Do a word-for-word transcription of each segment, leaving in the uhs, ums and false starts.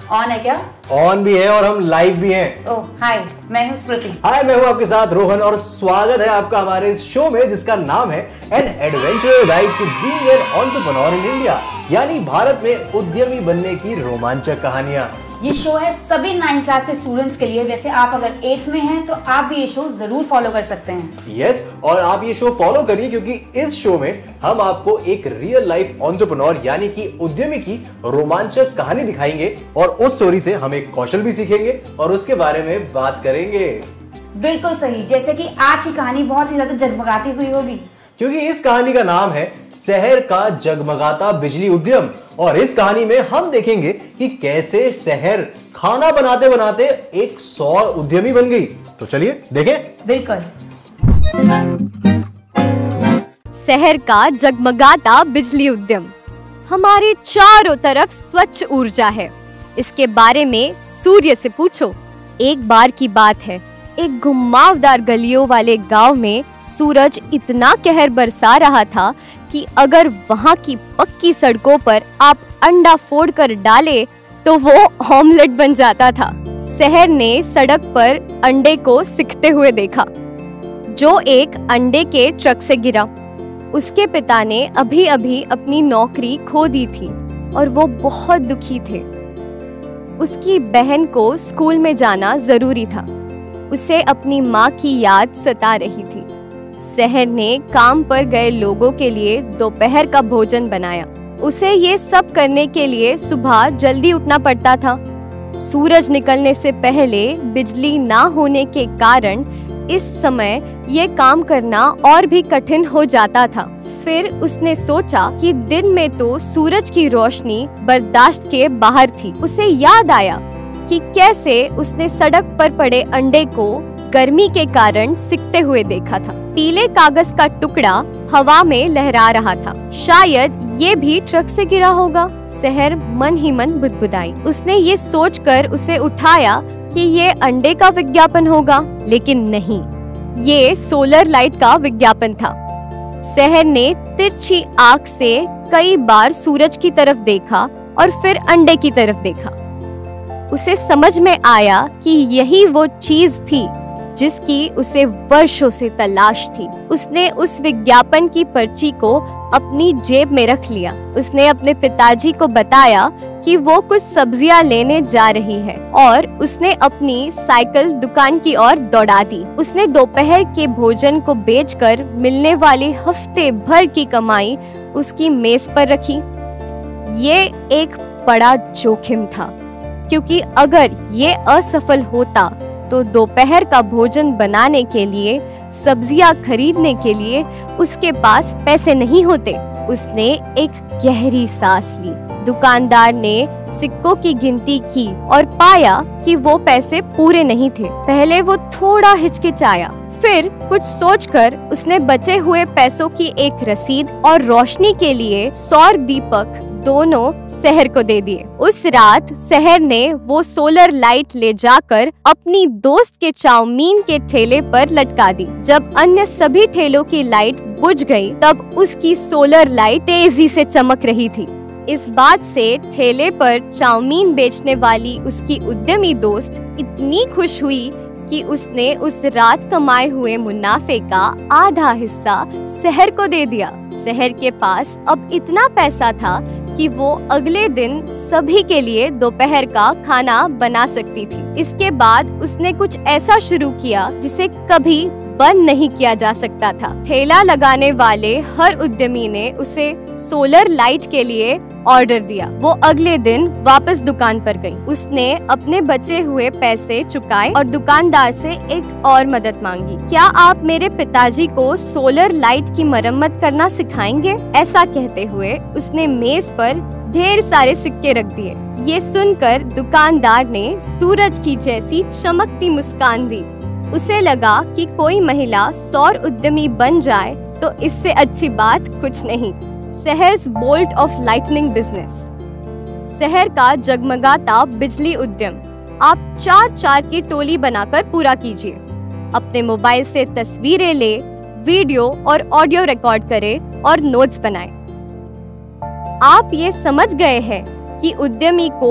On है क्या? On भी है और हम लाइव भी हैं। ओह हाय, मैं हूँ स्मृति। हाय, मैं हूँ आपके साथ रोहन और स्वागत है आपका हमारे इस शो में जिसका नाम है an adventure guide to being an entrepreneur in India, यानी भारत में उद्यमी बनने की रोमांचक कहानियां। ये शो है सभी नाइन क्लास के स्टूडेंट्स के लिए। वैसे आप अगर एट्थ में हैं तो आप भी ये शो जरूर फॉलो कर सकते हैं। यस yes, और आप ये शो फॉलो करिए क्योंकि इस शो में हम आपको एक रियल लाइफ एंटरप्रेन्योर यानी कि उद्यमी की रोमांचक कहानी दिखाएंगे और उस स्टोरी से हम एक कौशल भी सीखेंगे और उसके बारे में बात करेंगे। बिल्कुल सही, जैसे कि आज की कहानी बहुत ही ज्यादा जगमगाती हुई होगी क्योंकि इस कहानी का नाम है शहर का जगमगाता बिजली उद्यम। और इस कहानी में हम देखेंगे कि कैसे शहर खाना बनाते बनाते एक सौर उद्यमी बन गई। तो चलिए देखें। बिल्कुल। शहर का जगमगाता बिजली उद्यम। हमारे चारों तरफ स्वच्छ ऊर्जा है, इसके बारे में सूर्य से पूछो। एक बार की बात है, एक घुमावदार गलियों वाले गांव में सूरज इतना कहर बरसा रहा था कि अगर वहां की पक्की सड़कों पर आप अंडा फोड़ कर डाले तो वो ऑमलेट बन जाता था। शहर ने सड़क पर अंडे को सिकते हुए देखा, जो एक अंडे के ट्रक से गिरा। उसके पिता ने अभी अभी अपनी नौकरी खो दी थी और वो बहुत दुखी थे। उसकी बहन को स्कूल में जाना जरूरी था। उसे अपनी माँ की याद सता रही थी। शहर ने काम पर गए लोगों के लिए दोपहर का भोजन बनाया। उसे ये सब करने के लिए सुबह जल्दी उठना पड़ता था। सूरज निकलने से पहले बिजली ना होने के कारण इस समय ये काम करना और भी कठिन हो जाता था। फिर उसने सोचा कि दिन में तो सूरज की रोशनी बर्दाश्त के बाहर थी। उसे याद आया कि कैसे उसने सड़क पर पड़े अंडे को गर्मी के कारण सिकते हुए देखा था। पीले कागज का टुकड़ा हवा में लहरा रहा था। शायद ये भी ट्रक से गिरा होगा। शहर मन ही मन बुदबुदाई। उसने ये सोचकर उसे उठाया कि ये अंडे का विज्ञापन होगा, लेकिन नहीं, ये सोलर लाइट का विज्ञापन था। शहर ने तिरछी आंख से कई बार सूरज की तरफ देखा और फिर अंडे की तरफ देखा। उसे समझ में आया कि यही वो चीज थी जिसकी उसे वर्षों से तलाश थी। उसने उस विज्ञापन की पर्ची को अपनी जेब में रख लिया। उसने अपने पिताजी को बताया कि वो कुछ सब्जियां लेने जा रही है और उसने अपनी साइकिल दुकान की ओर दौड़ा दी। उसने दोपहर के भोजन को बेचकर मिलने वाली हफ्ते भर की कमाई उसकी मेज पर रखी। ये एक बड़ा जोखिम था, क्योंकि अगर ये असफल होता तो दोपहर का भोजन बनाने के लिए, सब्जियां खरीदने के लिए उसके पास पैसे नहीं होते। उसने एक गहरी सांस ली। दुकानदार ने सिक्कों की गिनती की और पाया कि वो पैसे पूरे नहीं थे। पहले वो थोड़ा हिचकिचाया, फिर कुछ सोचकर उसने बचे हुए पैसों की एक रसीद और रोशनी के लिए सौर दीपक दोनों शहर को दे दिए। उस रात शहर ने वो सोलर लाइट ले जाकर अपनी दोस्त के चाउमीन के ठेले पर लटका दी। जब अन्य सभी ठेलों की लाइट बुझ गई, तब उसकी सोलर लाइट तेजी से चमक रही थी। इस बात से ठेले पर चाउमीन बेचने वाली उसकी उद्यमी दोस्त इतनी खुश हुई कि उसने उस रात कमाए हुए मुनाफे का आधा हिस्सा शहर को दे दिया। शहर के पास अब इतना पैसा था कि वो अगले दिन सभी के लिए दोपहर का खाना बना सकती थी। इसके बाद उसने कुछ ऐसा शुरू किया जिसे कभी बंद नहीं किया जा सकता था। ठेला लगाने वाले हर उद्यमी ने उसे सोलर लाइट के लिए ऑर्डर दिया। वो अगले दिन वापस दुकान पर गई। उसने अपने बचे हुए पैसे चुकाए और दुकानदार से एक और मदद मांगी। क्या आप मेरे पिताजी को सोलर लाइट की मरम्मत करना सिखाएंगे? ऐसा कहते हुए उसने मेज पर ढेर सारे सिक्के रख दिए। ये सुनकर दुकानदार ने सूरज की जैसी चमकती मुस्कान दी। उसे लगा कि कोई महिला सौर उद्यमी बन जाए तो इससे अच्छी बात कुछ नहीं। शहर्स बोल्ट ऑफ लाइटनिंग बिजनेस। शहर का जगमगाता बिजली उद्यम आप चार चार की टोली बनाकर पूरा कीजिए। अपने मोबाइल से तस्वीरें ले, वीडियो और ऑडियो रिकॉर्ड करें और नोट्स बनाएं। आप ये समझ गए हैं कि उद्यमी को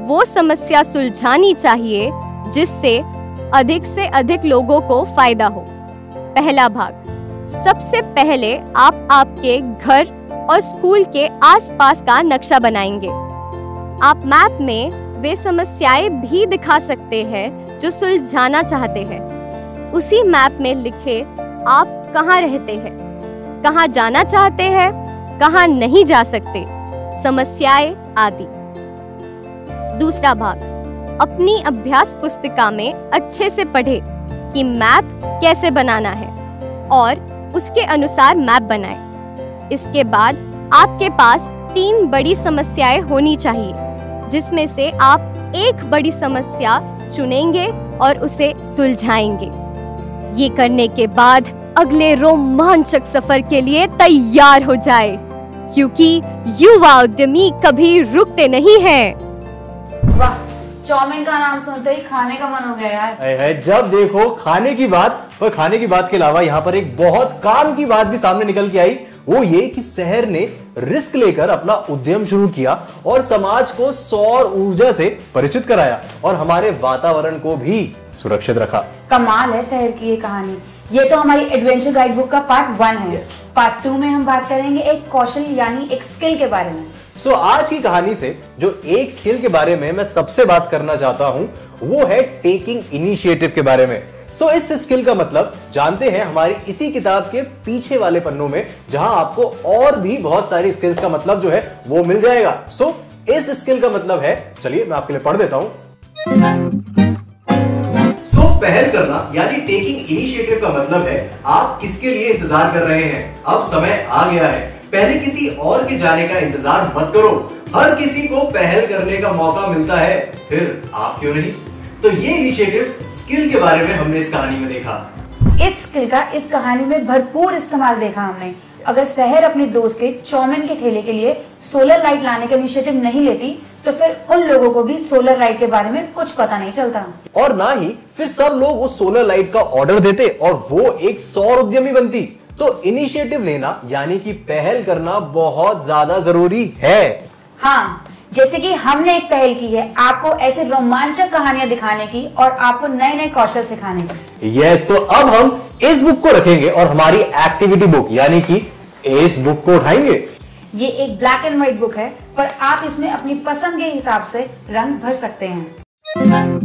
वो समस्या सुलझानी चाहिए जिससे अधिक से अधिक लोगों को फायदा हो। पहला भाग, सबसे पहले आप आपके घर और स्कूल के आसपास का नक्शा बनाएंगे। आप मैप में वे समस्याएं भी दिखा सकते हैं जो सुलझाना चाहते हैं। उसी मैप में लिखे आप कहाँ रहते हैं, कहाँ जाना चाहते हैं, कहाँ नहीं जा सकते, समस्याएं आदि। दूसरा भाग, अपनी अभ्यास पुस्तिका में अच्छे से पढ़ें कि मैप कैसे बनाना है और उसके अनुसार मैप बनाएं। इसके बाद आपके पास तीन बड़ी समस्याएं होनी चाहिए, जिसमें से आप एक बड़ी समस्या चुनेंगे और उसे सुलझाएंगे। ये करने के बाद अगले रोमांचक सफर के लिए तैयार हो जाए, क्योंकि युवा उद्यमी कभी रुकते नहीं हैं। वाह, चाउमीन का नाम सुनते ही खाने का मन हो गया यार। है, है, जब देखो खाने की बात, पर खाने की बात के अलावा यहाँ पर एक बहुत काम की बात भी सामने निकल के आई। वो ये कि शहर ने रिस्क लेकर अपना उद्यम शुरू किया और समाज को सौर ऊर्जा से परिचित कराया और हमारे वातावरण को भी सुरक्षित रखा। कमाल है शहर की ये कहानी। ये तो हमारी एडवेंचर गाइड बुक का पार्ट वन है। yes. पार्ट टू में हम बात करेंगे एक कौशल यानी एक स्किल के बारे में। सो so, आज की कहानी से जो एक स्किल के बारे में मैं सबसे बात करना चाहता हूं वो है टेकिंग इनिशिएटिव के बारे में। सो so, इस स्किल का मतलब जानते हैं हमारी इसी किताब के पीछे वाले पन्नों में, जहां आपको और भी बहुत सारी स्किल्स का मतलब जो है वो मिल जाएगा। सो so, इस स्किल का मतलब है, चलिए मैं आपके लिए पढ़ देता हूं। सो so, पहल करना यानी टेकिंग इनिशिएटिव का मतलब है आप किसके लिए इंतजार कर रहे हैं। अब समय आ गया है, पहले किसी और के जाने का इंतजार मत करो। हर किसी को पहल करने का मौका मिलता है, फिर आप क्यों नहीं। तो ये इनिशिएटिव स्किल के बारे में हमने इस कहानी में देखा। इस स्किल का इस कहानी में भरपूर इस्तेमाल देखा हमने। अगर शहर अपने दोस्त के चाउमीन के ठेले के लिए सोलर लाइट लाने का इनिशिएटिव नहीं लेती तो फिर उन लोगों को भी सोलर लाइट के बारे में कुछ पता नहीं चलता, और ना ही फिर सब लोग उस सोलर लाइट का ऑर्डर देते और वो एक सौर उद्यमी बनती। तो इनिशिएटिव लेना यानी कि पहल करना बहुत ज्यादा जरूरी है। हाँ, जैसे कि हमने एक पहल की है आपको ऐसे रोमांचक कहानियां दिखाने की और आपको नए नए कौशल सिखाने की। यस, तो अब हम इस बुक को रखेंगे और हमारी एक्टिविटी बुक यानी कि इस बुक को उठाएंगे। ये एक ब्लैक एंड व्हाइट बुक है, पर आप इसमें अपनी पसंद के हिसाब से रंग भर सकते हैं।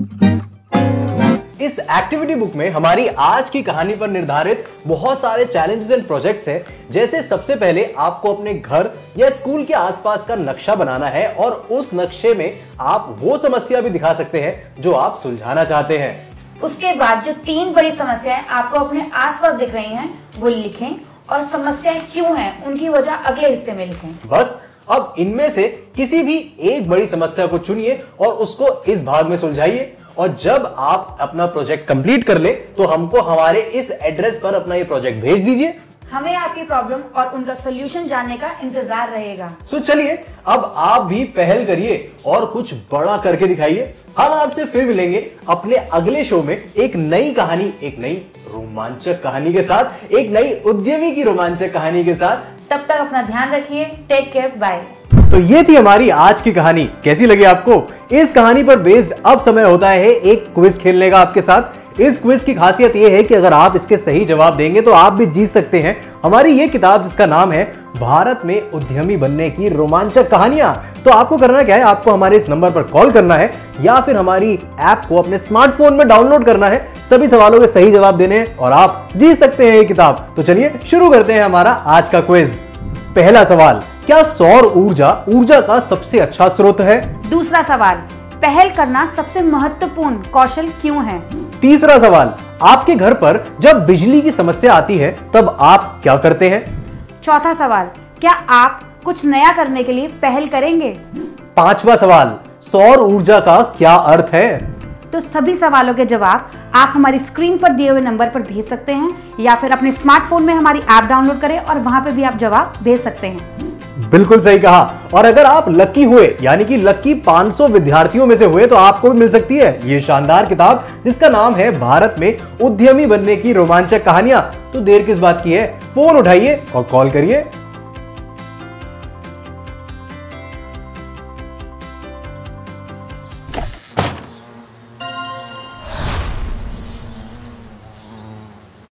इस एक्टिविटी बुक में हमारी आज की कहानी पर निर्धारित बहुत सारे चैलेंजेस एंड प्रोजेक्ट्स हैं। जैसे सबसे पहले आपको अपने घर या स्कूल के आसपास का नक्शा बनाना है और उस नक्शे में आप वो समस्या भी दिखा सकते हैं जो आप सुलझाना चाहते हैं। उसके बाद जो तीन बड़ी समस्याएं आपको अपने आसपास दिख रही हैं वो लिखें और समस्याएं क्यों हैं उनकी वजह अगले हिस्से में लिखें। बस अब इनमें से किसी भी एक बड़ी समस्या को चुनिए और उसको इस भाग में सुलझाइए। और जब आप अपना प्रोजेक्ट कंप्लीट कर ले तो हमको हमारे इस एड्रेस पर अपना ये प्रोजेक्ट भेज दीजिए। हमें आपकी प्रॉब्लम और उनका सॉल्यूशन जानने का इंतजार रहेगा। सो चलिए अब आप भी पहल करिए और कुछ बड़ा करके दिखाइए। हम आपसे फिर मिलेंगे अपने अगले शो में एक नई कहानी, एक नई रोमांचक कहानी के साथ, एक नई उद्यमी की रोमांचक कहानी के साथ। तब तक अपना ध्यान रखिए। Take care, bye. तो ये थी हमारी आज की कहानी। कैसी लगी आपको? इस कहानी पर बेस्ड अब समय होता है एक क्विज खेलने का आपके साथ। इस क्विज की खासियत ये है कि अगर आप इसके सही जवाब देंगे तो आप भी जीत सकते हैं हमारी ये किताब जिसका नाम है भारत में उद्यमी बनने की रोमांचक कहानियां। तो आपको करना क्या है, आपको हमारे इस नंबर पर कॉल करना है या फिर हमारी ऐप को अपने स्मार्टफोन में डाउनलोड करना है। सभी सवालों के सही जवाब देने हैं और आप जीत सकते हैं ये किताब। तो चलिए शुरू करते हैं हमारा आज का क्विज। पहला सवाल, क्या सौर ऊर्जा ऊर्जा का सबसे अच्छा स्रोत है? दूसरा सवाल, पहल करना सबसे महत्वपूर्ण कौशल क्यों है? तीसरा सवाल, आपके घर पर जब बिजली की समस्या आती है तब आप क्या करते हैं? चौथा सवाल, क्या आप कुछ नया करने के लिए पहल करेंगे? पांचवा सवाल, सौर ऊर्जा का क्या अर्थ है? तो सभी सवालों के जवाब आप हमारी स्क्रीन पर दिए हुए नंबर पर भेज सकते हैं या फिर अपने स्मार्टफोन में हमारी ऐप डाउनलोड करें और वहां पे भी आप जवाब भेज सकते हैं। बिल्कुल सही कहा। और अगर आप लकी हुए यानी कि लकी पाँच सौ विद्यार्थियों में से हुए तो आपको भी मिल सकती है ये शानदार किताब जिसका नाम है भारत में उद्यमी बनने की रोमांचक कहानियां। तो देर किस बात की है, फोन उठाइए और कॉल करिए।